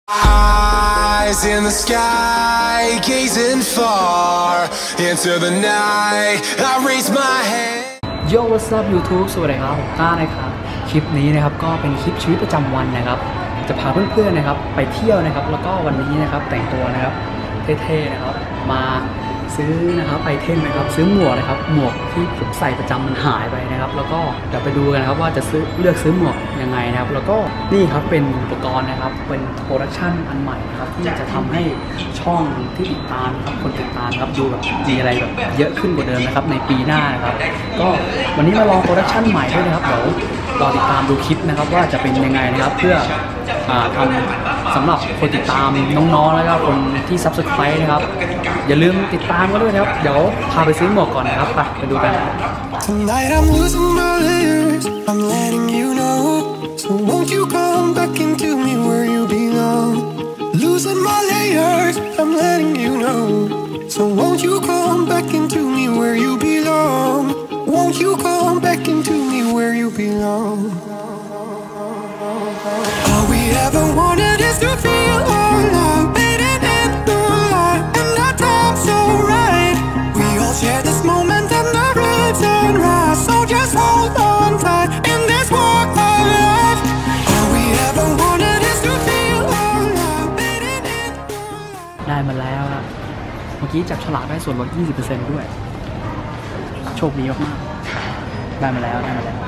Eyes in the sky, gazing far into the night. I raise my hand. Yo what's up YouTube สวัสดีครับผมต้านะครับคลิปนี้นะครับก็เป็นคลิปชีวิตประจำวันนะครับจะพาเพื่อนๆนะครับไปเที่ยวนะครับแล้วก็วันนี้นะครับแต่งตัวนะครับเท่ๆนะครับมาซื้อนะครับไอเทมนะครับซื้อหมวกนะครับหมวกที่ผมใส่ประจำมันหายไปนะครับแล้วก็เดี๋ยวไปดูกันนะครับว่าจะเลือกซื้อหมวกยังไงนะครับแล้วก็นี่ครับเป็นอุปกรณ์นะครับเป็นโปรดักชันอันใหม่นะครับที่จะทำให้ช่องที่ติดตามครับคนติดตามครับดูแบบมีอะไรแบบเยอะขึ้นกว่าเดิมนะครับในปีหน้านะครับก็วันนี้มาลองโปรดักชันใหม่ด้วยนะครับเดี๋ยวรอติดตามดูคลิปนะครับว่าจะเป็นยังไงนะครับเพื่อทำสำหรับคนติดตามน้องๆแล้วก็คนที่ Subscribe นะครับอย่าลืมติดตามกันด้วยนะครับเดี๋ยวพาไปซื้อหมวกก่อนนะครับไปดูกัน Tonight I'm losing my layers, I'm letting you know. So won't you come back into me where you belong? Losing my layers, I'm letting you know. So won't you come back into me where you belong? Won't you come back into me where you belong? All we ever wanted is to feel alive, fading in the light, and our time's so right. We all share this moment and the rains and rise, so just hold on tight in this walk of life. All we ever wanted is to feel alive, fading in the light. ได้มาแล้วนะเมื่อกี้จับฉลากได้ส่วนลด 20% ด้วยโชคดีมากๆได้มาแล้ว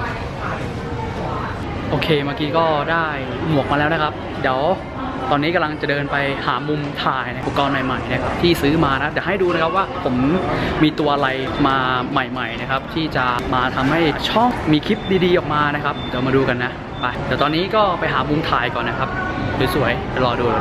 โอเคเมื่อกี้ก็ได้หมวกมาแล้วนะครับเดี๋ยวตอนนี้กำลังจะเดินไปหามุมถ่ายอุปกรณ์ใหม่ๆนะครับที่ซื้อมานะเดี๋ยวให้ดูนะครับว่าผมมีตัวอะไรมาใหม่ๆนะครับที่จะมาทำให้ช่องมีคลิปดีๆออกมานะครับเดี๋ยวมาดูกันนะไปเดี๋ยวตอนนี้ก็ไปหามุมถ่ายก่อนนะครับสวยๆเดี๋ยวรอดู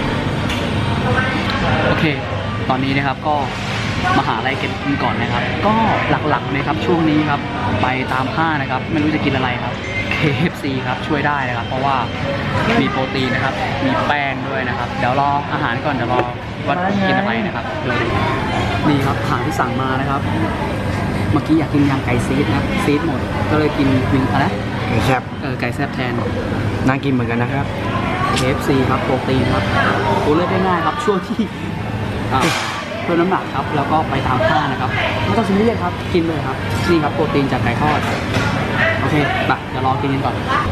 โอเคตอนนี้นะครับก็มาหาอะไรกินก่อนนะครับก็หลักๆเลยครับช่วงนี้ครับไปตามห้างนะครับไม่รู้จะกินอะไรครับ KFC ครับช่วยได้นะครับเพราะว่ามีโปรตีนนะครับมีแป้งด้วยนะครับเดี๋ยวรออาหารก่อนเดี๋ยวรอว่ากินอะไรนะครับดูนี่ครับอาหารที่สั่งมานะครับเมื่อกี้อยากกินยำไก่ซีดนะซีดหมดก็เลยกินอะไรไก่แซ่บไก่แซ่บแทนน่ากินเหมือนกันนะครับ KFC ครับโปรตีนครับตัวเลือกได้ง่ายครับช่วงที่เพิ่มน้ำหนักครับแล้วก็ไปตามห้างนะครับไม่ต้องซีเรียสครับกินเลยครับนี่ครับโปรตีนจากไก่ทอดโอเคไปเดี๋ยวรอกินกันก่อน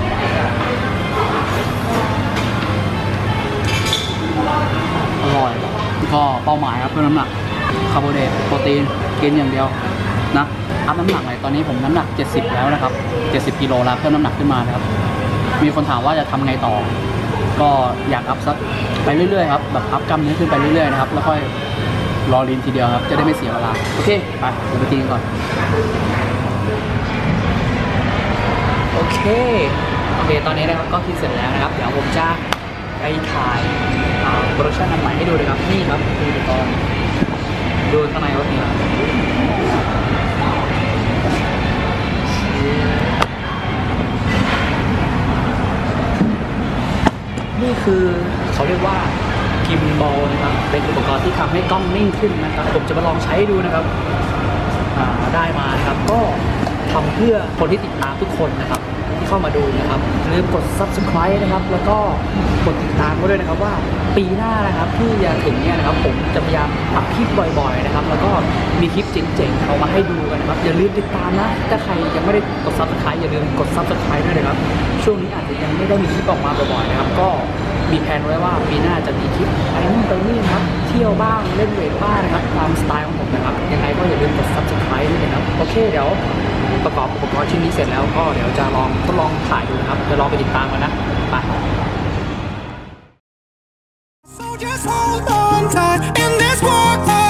อร่อยก็เป้าหมายครับเพิ่มน้ำหนักคาร์โบไฮเดรตโปรตีนกินอย่างเดียวนะอัพน้ำหนักเลยตอนนี้ผมน้ำหนัก70แล้วนะครับ70กิโลแล้วเพิ่มน้ำหนักขึ้นมานะครับมีคนถามว่าจะทำไงต่อก็อยากอัพสักไปเรื่อยๆครับแบบอัพกล้ามเนื้อขึ้นไปเรื่อยๆนะครับแล้วค่อยรอลินทีเดียวครับจะได้ไม่เสียเวลาโอเคไปเดี๋ยวไปกินกันก่อนโอเคตอนนี้นะครับก็กินเสร็จแล้วนะครับเดี๋ยวผมจะไปถ่ายโปรดักชั่นอันใหม่ให้ดูเลยครับนี่ครับดูข้างในรถนี้นี่คือเขาเรียกว่ากิมบอลนะครับเป็นอุปกรณ์ที่ทำให้กล้องนิ่งขึ้นนะครับผมจะมาลองใช้ดูนะครับได้มานะครับก็ทำเพื่อคนที่ติดตามทุกคนนะครับที่เข้ามาดูนะครับอย่าลืมกด Subscribe นะครับแล้วก็กดติดตามก็ด้วยนะครับว่าปีหน้านะครับที่จะถึงเนี่ยนะครับผมจะพยายามอัพคลิปบ่อยๆนะครับแล้วก็มีคลิปเจ๋งๆเอามาให้ดูกันนะครับอย่าลืมติดตามนะถ้าใครยังไม่ได้กด Subscribe อย่าลืมกด Subscribe ด้วยนะครับช่วงนี้อาจจะยังไม่ได้มีคลิปออกมาบ่อยๆนะครับก็มีแผนไว้ว่าปีหน้าจะมีคลิปไปนู่นไปนี่ครับเที่ยวบ้างเล่นเวทบ้างนะครับตามสไตล์ของผมนะครับยังไงก็อย่าลืมกด Subscribe ด้วยนะครับโอเคเดี๋ยวประกอบอุปกรณ์ชิ้นนี้เสร็จแล้วก็เดี๋ยวจะทดลองถ่ายดูนะครับจะลองไปติดตามกันนะไป So just hold on tight in this walk.